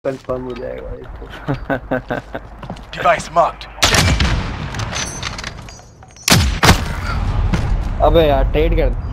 Confirm हो जाएगा इसको। Device marked. अबे यार ट्रेड कर